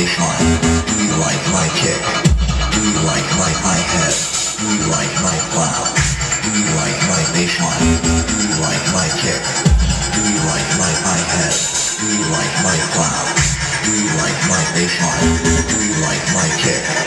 bassline? Do you like my kick? Do you like my hi-hat? Do you like my plow? Do you like my bassline? Do you like my kick? Do you like my hi-hat? Do you like my plow? Do you like my bassline? Do you like my kick?